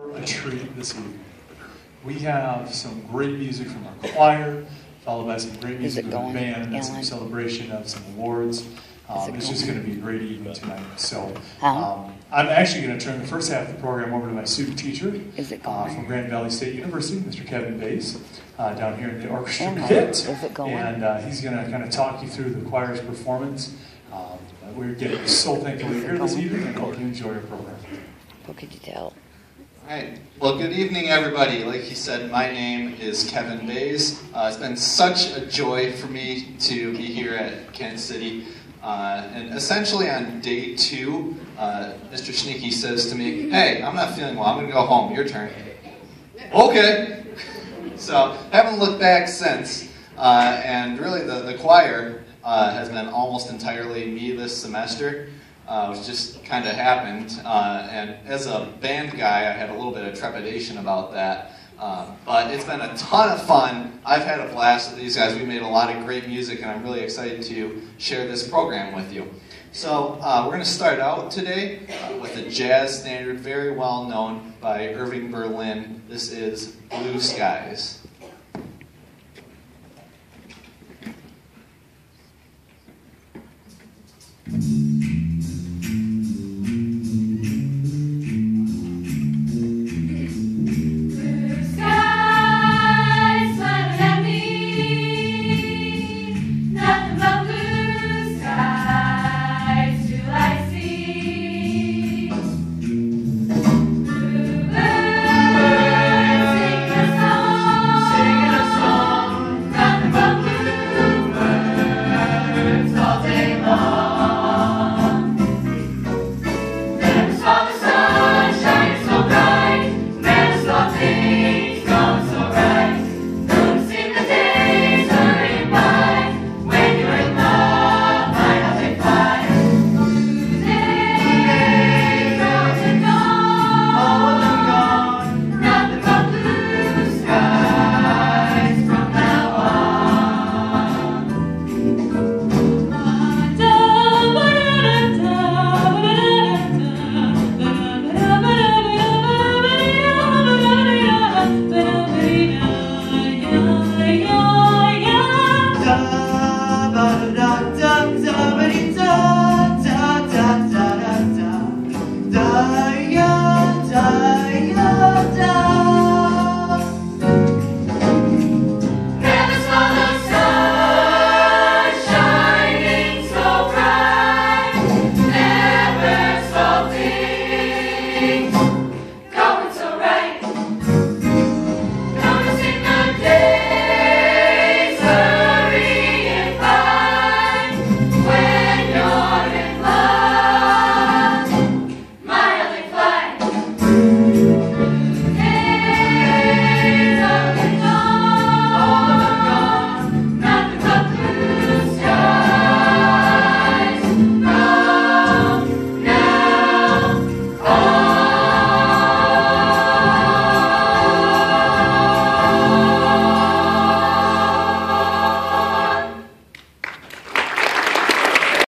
A treat this evening. We have some great music from our choir, followed by some great music from the band, and some celebration of some awards. It's just going to be a great evening tonight. So I'm actually going to turn the first half of the program over to my student teacher from Grand Valley State University, Mr. Kevin Bays, down here in the orchestra pit. And he's going to kind of talk you through the choir's performance. We're getting so thankful you're here this evening, and hope you enjoy our program. What could you tell? All right. Well, good evening, everybody. Like he said, my name is Kevin Bays. It's been such a joy for me to be here at Kansas City. And essentially on day 2, Mr. Schnicke says to me, "Hey, I'm not feeling well. I'm going to go home. Your turn." Okay. So haven't looked back since. And really the choir has been almost entirely me this semester. Which just kind of happened, and as a band guy, I had a little bit of trepidation about that, but it's been a ton of fun. I've had a blast with these guys. We made a lot of great music, and I'm really excited to share this program with you. So we're going to start out today with a jazz standard, very well known by Irving Berlin. This is Blue Skies.